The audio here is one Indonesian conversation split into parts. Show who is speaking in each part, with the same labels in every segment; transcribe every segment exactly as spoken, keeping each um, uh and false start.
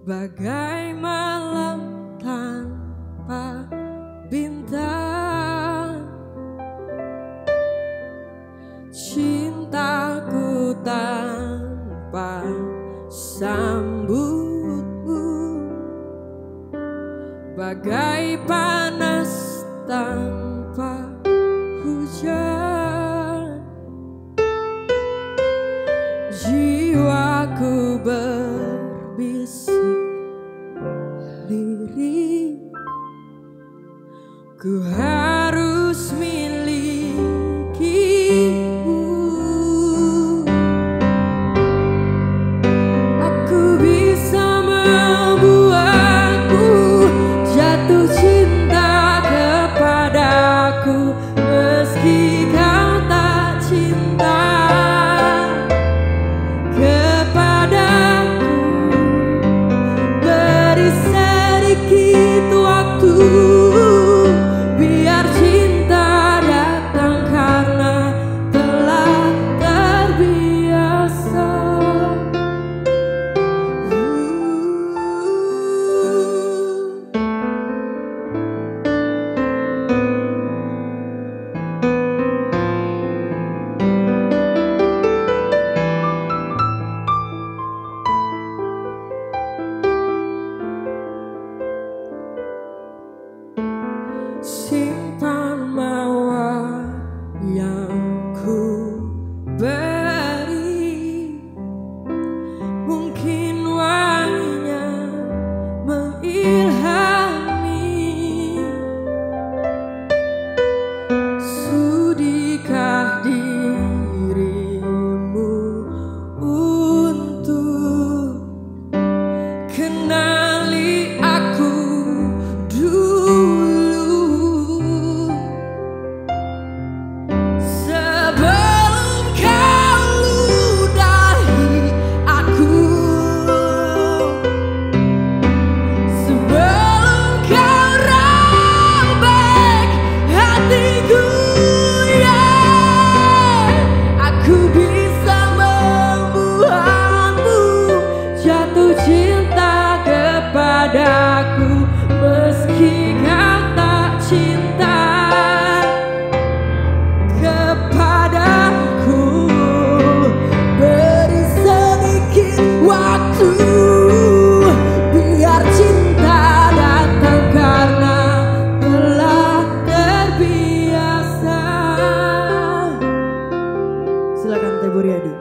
Speaker 1: bagai malam tanpa bintang. Cintaku tanpa sambutmu, bagai panas tanpa hujan. Jiwaku berbisik lirik, ku harus milikimu. Aku bisa membuatmu jatuh cinta kepadaku meski kau tak cinta kepadaku. Beri sedikit waktu biar cinta datang karena telah terbiasa. Simpan mawar yang ku beri, mungkin wanginya mengilhami. Sudikah dirimu untuk kenali aku dulu, sebelum kau ludahi aku, sebelum kau robek hatiku. Ya, aku bisa membuatmu jatuh cinta kepadaku meski kau tak cinta kepadaku. Beri sedikit waktu biar cinta datang karena telah terbiasa. Silakan Teh Buryadi.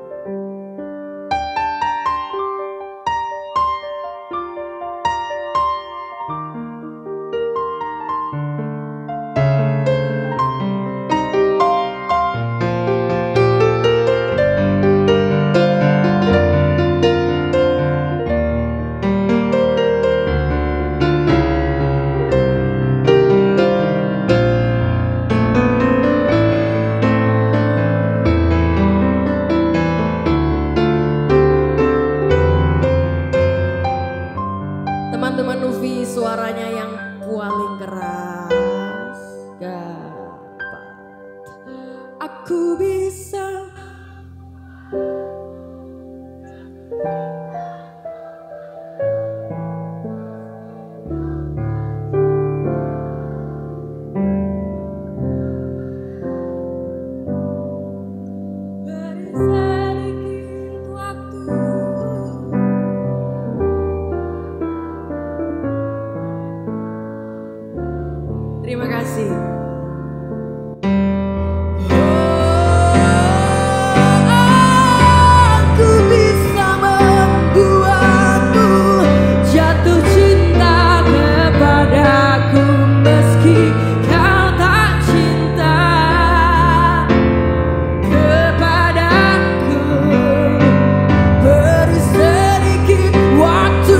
Speaker 1: Teman-teman Nuvi, suaranya yang paling keras. Dapat aku bisa beri sedikit waktu. Terima kasih. Aku bisa membuatmu jatuh cinta kepadaku meski kau tak cinta kepadaku. Beri sedikit waktu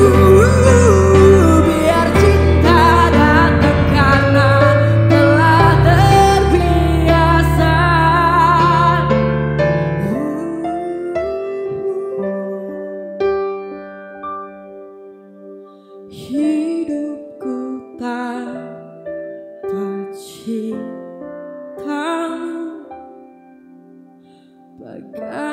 Speaker 1: biar cinta datang karena telah terbiasa. Hidupku tanpa cintamu bagai